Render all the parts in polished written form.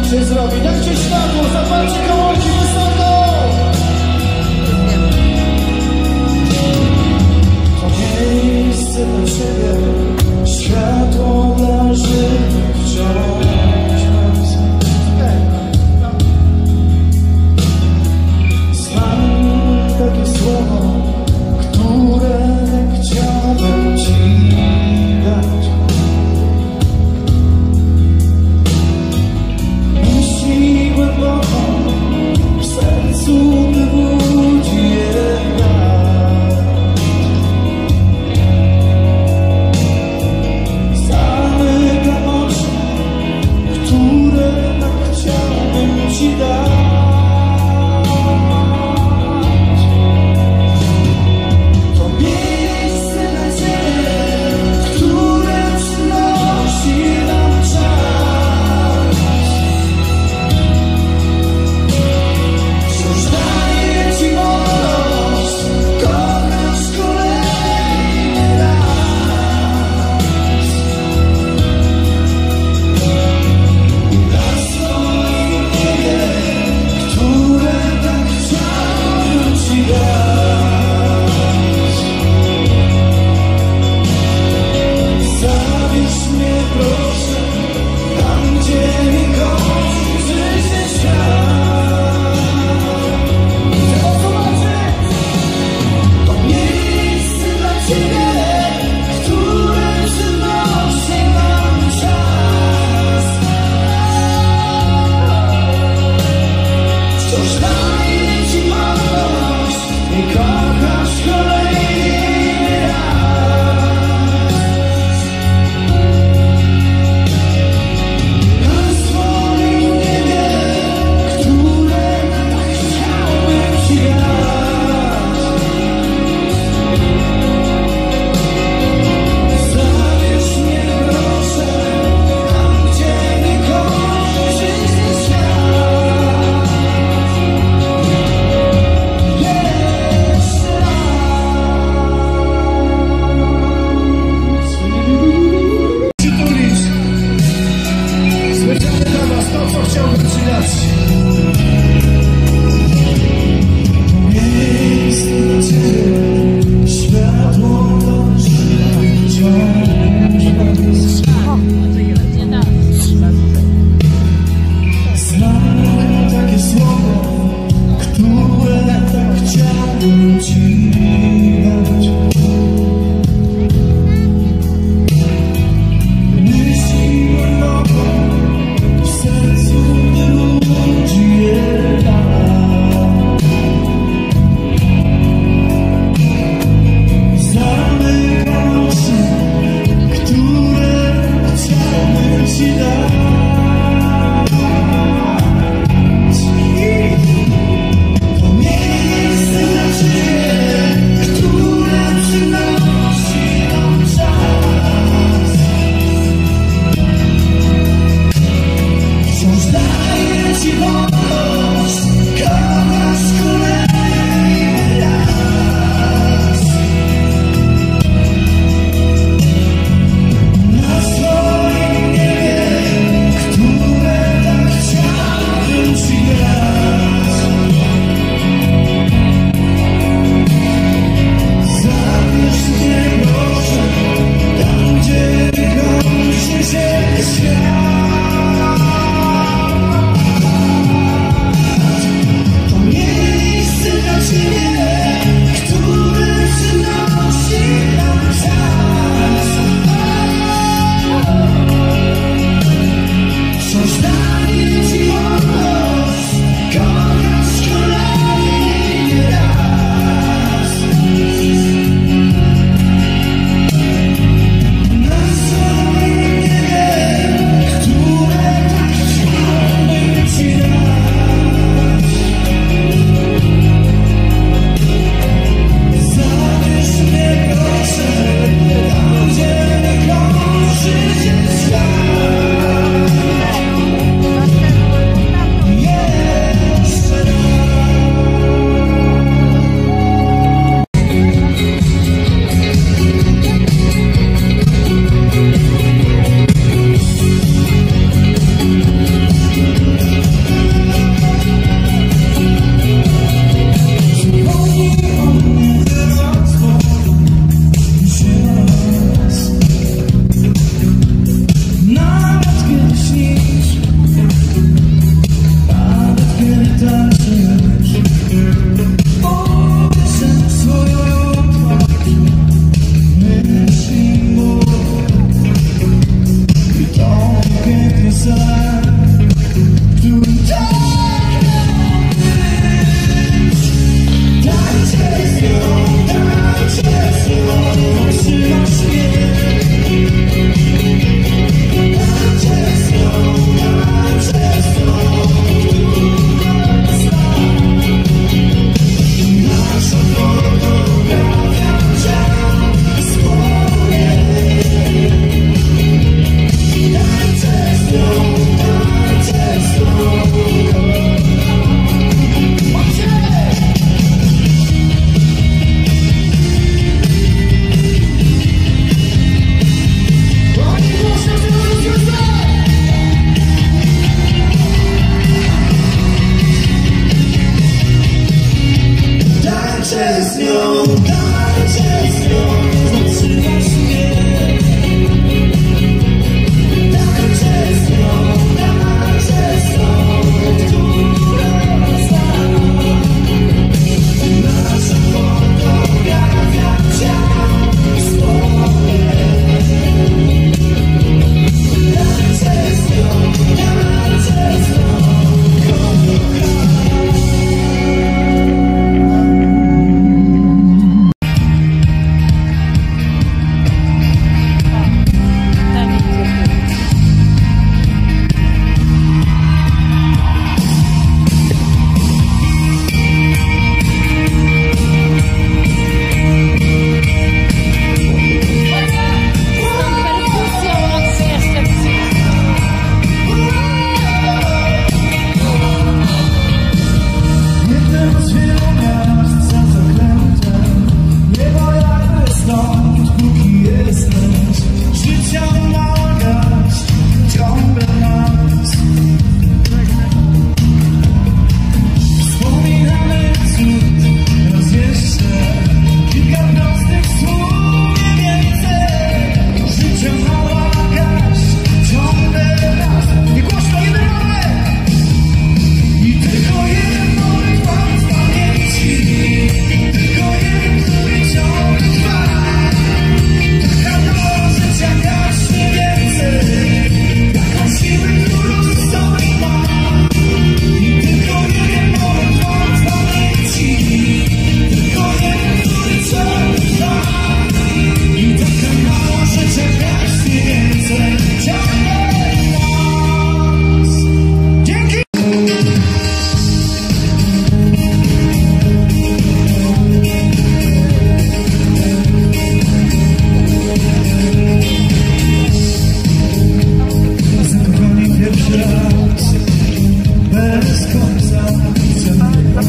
się zrobi. Dajcie światło, zapalcie kołąki wysoko. To miejsce dla Ciebie, światło dla żywych wciąż. Znam takie słowo, które chciałbym Ci dać. Myśli głęboko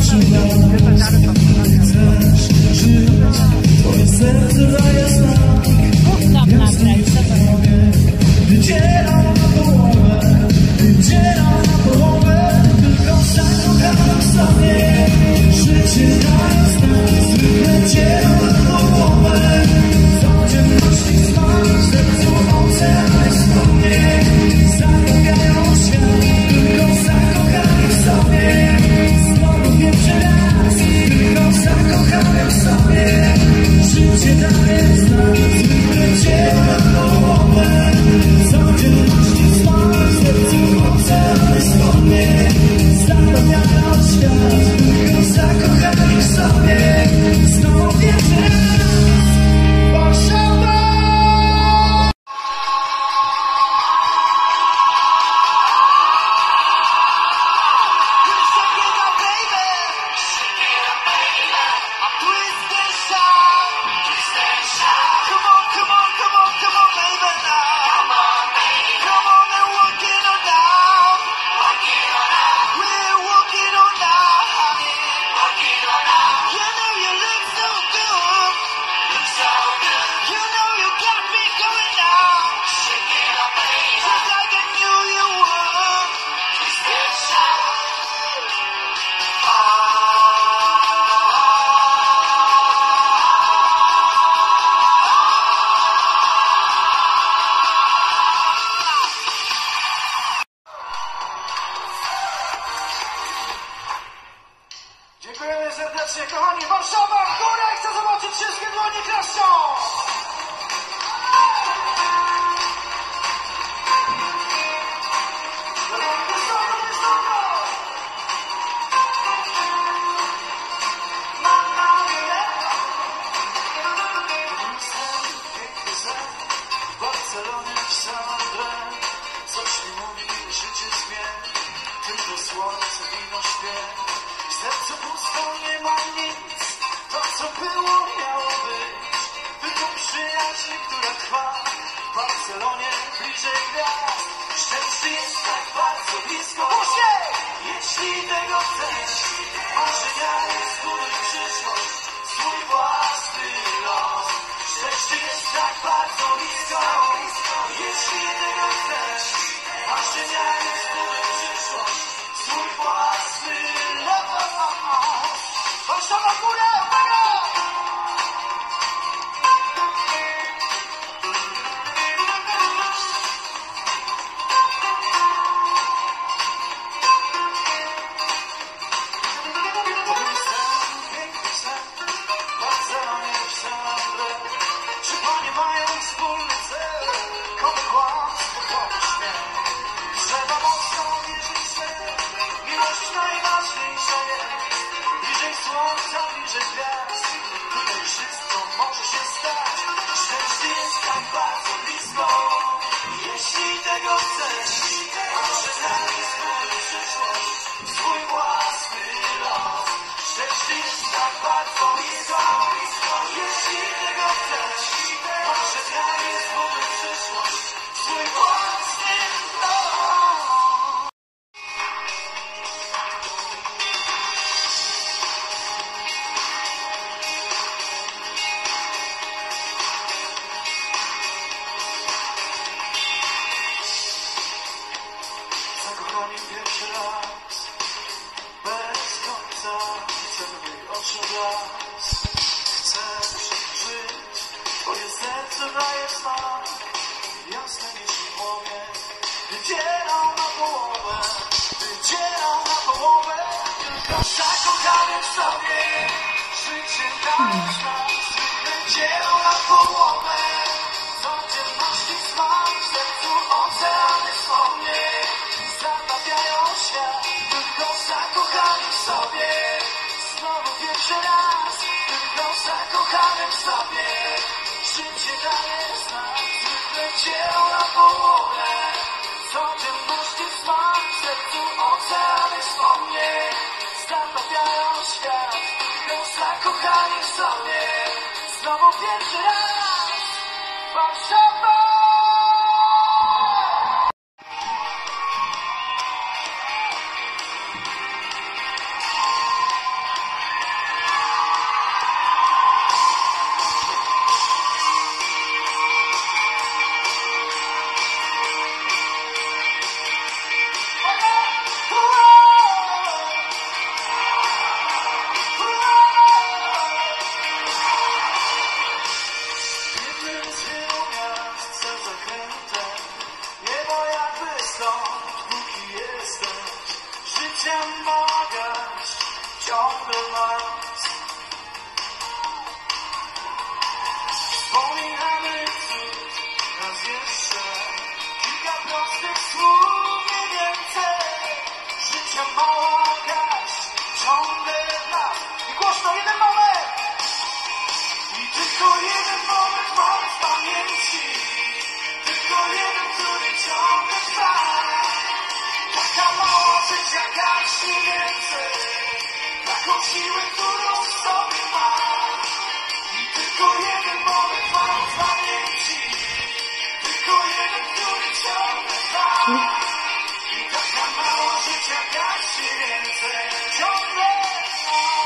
Twoje serce daje znak. Wydzielam na połowę, wydzielam na połowę. Tylko zakocham sobie. Życie daje znak. Zwykle dzielam na połowę. Codzienności smak w sercu oceany wspomnień. Zakochają się, tylko zakochani w sobie. Znowu pierwszy raz, tylko zakochany w sobie. Życie daje znak. Zwykle dzielam na połowę. Codzienności smak w sercu oceany wspomnień. Zapełniają świat, tylko zakochani w sobie. Znowu pierwszy raz. Warszawa! Dziękujemy serdecznie, kochani. Warszawa w górę! Chcę zobaczyć wszystkie dłonie klaszczą! W Barcelonie, w San André, coś mi mówi, życie zmieni, tylko słońce wino śpiew. W sercu pusto, nie ma nic, to co było, miało być. Tylko przyjaźń, która trwa w Barcelonie, bliżej gwiazd. Szczęście jest tak bardzo blisko, jeśli tego chcesz. Marzenia jest buduj przyszłość, swój własny los. Szczęście jest tak bardzo blisko, jeśli tego chcesz. Marzenia jest buduj przyszłość, swój własny los. Warszawa w górę, uwaga! Czy panie mają wspólny cel? Komu kłamstwo, komu śmiech? Trzeba mocno wierzyć w siebie. Miłość najważniejsza jest. Bliżej słońca, bliżej gwiazd. Tutaj wszystko może się stać. Szczęście jest tak bardzo blisko. Jeśli tego chcesz, marzenia jest buduj przyszłość, swój własny los. Szczęście jest tak bardzo blisko. Jeśli tego chcesz, marzenia jest buduj przyszłość, swój własny los. Zakochani pierwszy raz, bez końca, chcemy jej oczy blask. Chcę przeżyć, twoje serce daje znak, jasne niż płomień. Wydzieram na połowę, wydzieram na połowę, tylko zakochany w sobie. Życie daje znak, zwykle dzielam na połowę. Codzienności smak w sercu oceany wspomnień. Zatapiają się, tylko zakochani w sobie. Znowu pierwszy raz, tylko zakochany w sobie. Życie daje znak, zwykle dzieło na połowę. Codzienności smak w sercu oceany wspomnień. Zatapiają świat, tylko zakochani w sobie. Znowu pierwszy raz, Warszawa! życiem mogę ciągle mając. Wspominamy cud raz jeszcze, kilka prostych słów, nie więcej. Życie mała gaść, ciągle jedna. I głośno, jeden moment! I tylko jeden moment mam w pamięci, tylko jeden, który ciągle trwa. Taka mała życia gaści więcej, taką siłę, którą w sobie ma. I tylko jeden moment mam w pamięci, tylko jeden, który ciągle trwa. I taka mała życia gaści więcej, ciągle trwa.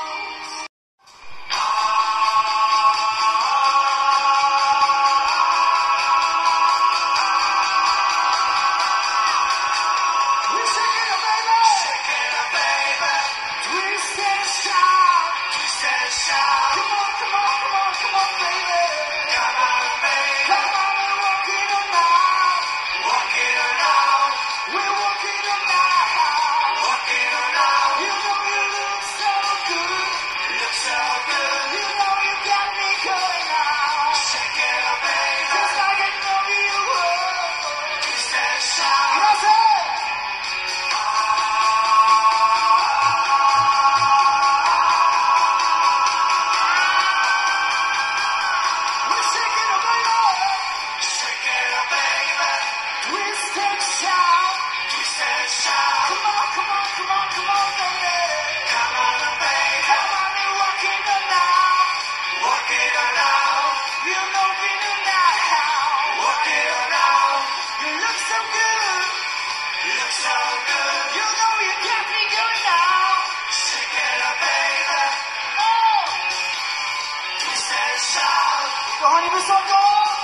Kochani, wysoko!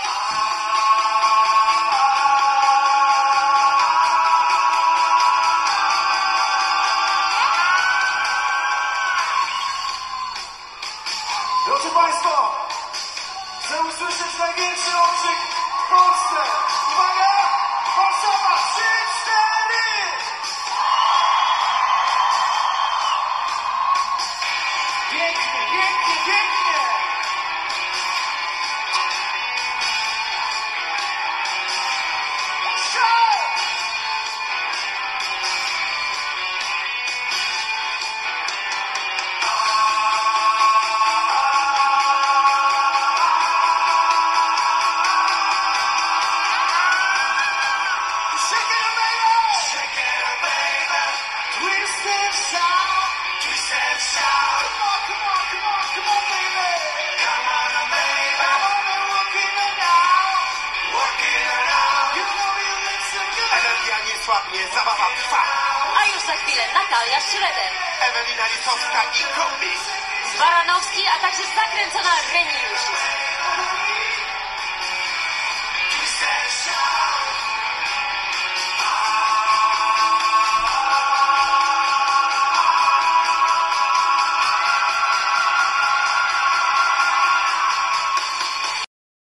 Drodzy Państwo, chcę usłyszeć największy okrzyk w Polsce. Uwaga! Warszawa! 3, 4! Pięknie, pięknie, pięknie! Słabnie, zabawa trwa. A już za chwilę Natalia Schroeder, Ewelina Lisowska i Kombi. Baranowski, a także zakręcona Reni Jusik.